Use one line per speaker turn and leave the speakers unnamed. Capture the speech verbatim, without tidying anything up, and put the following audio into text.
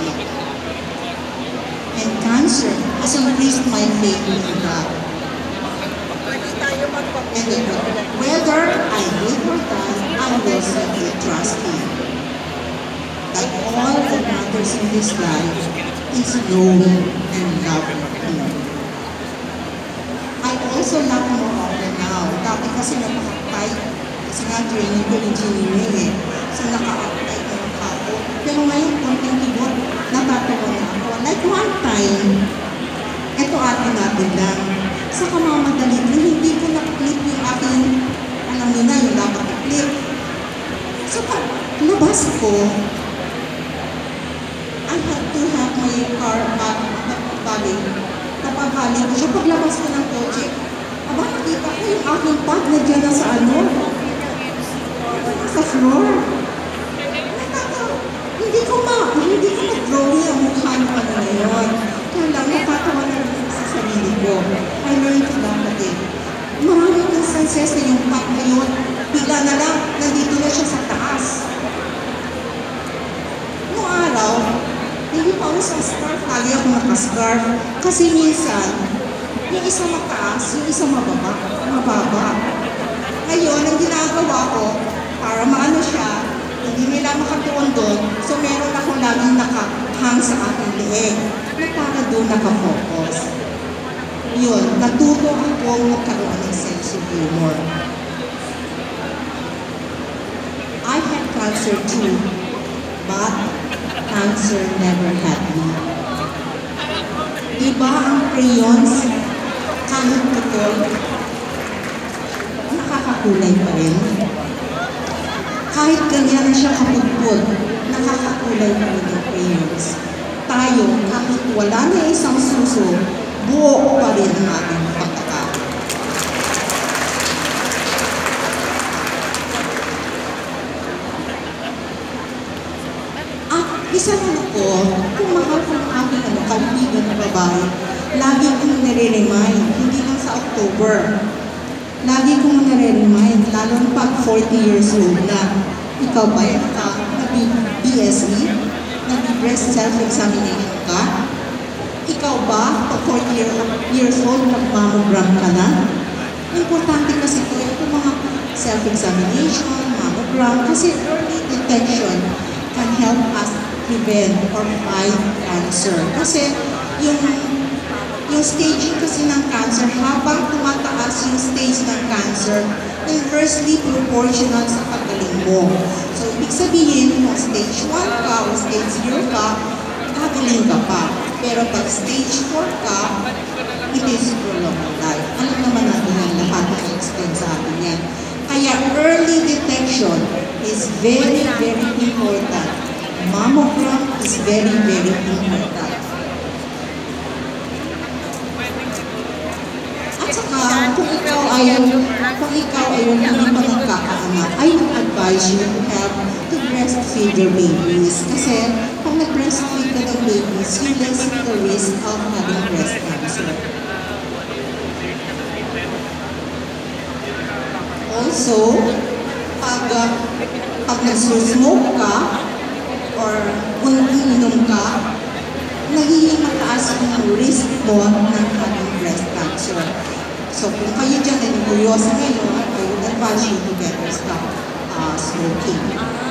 it. And cancer has increased my faith in God. And whether I live or die, I will simply trust Him. That all that matters in this life is knowing and loving Him. I also love more often now. Dati kasi napaka-apply. Kasi nga training ko engineering eh. So naka-apply ko ako. Pero ngayon, konting kibot, natatawa na ako. Like one time, eto atin natin lang. Sa kamamadali ko, hindi ko na-clip yung aking, alam nyo na, yung dapat i-clip. So pag labas ko, I had to have my car back balik. Napabalik ko siya. Paglabas ko ng kotse, aba, nakita ko yung aking pad na dyan na sa ano, sa floor. Hindi ko ma, hindi ko ma-drawing ang mukha ng ano na yun. Kaya lang, natatawa na rin sa sarili ko. I learned to laugh again. Maraming instances na yung pad na yun, bigla na lang, nandito na siya sa taas. Noong araw, hindi pa ako sa scarf, lagi ako nakascarf. Kasi minsan, yung isa mataas, yung isa mababa, mababa. Ngayon, ang ginagawa ko, para maano siya, hindi nila makatuon doon, so meron akong laging nakahang sa aking leeg, na para doon nakafocus. Yun, natuto akong magkaroon ng sense of humor. I had cancer too, but cancer never had me. Diba ang crayons, kahit putol, nakakakulay pa rin. Kahit ganyan na siya kaputput, nakakakulay pa rin ang crayons. Tayo, kahit wala na isang suso, buo pa rin ang ating pagkaka. Isang ano ko, kung mahal ko ng aking ano, kaibigan na babae, lagi kong nare-remind, hindi lang sa October. Lagi kong nare-remind, lalo na pag forty years old na. Ikaw ba yung nag-B S E? Nag-breast self-examination ka? Ikaw ba, pag forty years old, nag-mammogram ka na? Importante kasi ito yung mga self-examination, mammogram, kasi early detection can help us prevent or fight cancer. Kasi yung yung staging kasi ng cancer, habang tumataas yung stage ng cancer, inversely proportional sa paggaling mo. So, ibig sabihin, kung stage one ka o stage zero ka, gagaling ka pa. Pero pag stage four ka, it is prolonged life. Alam naman natin yan, lahat na-extend sa atin yan. Kaya early detection is very, very important. Mammogram is very, very important. At saka, kung ikaw ay kung ikaw ay hindi pa nagkakaanak, I would advise you to have to breastfeed your babies. Kasi, pag nag-breastfeed ka ng babies, you lessen the risk of having breast cancer. Also, pag, uh, pag nagsusmoke ka, or kung uminom ka, nagiging mataas yung risk mo ng having breast cancer. So kung kayo dyan ay curiosa ngayon, I would advise you to better stop uh, smoking.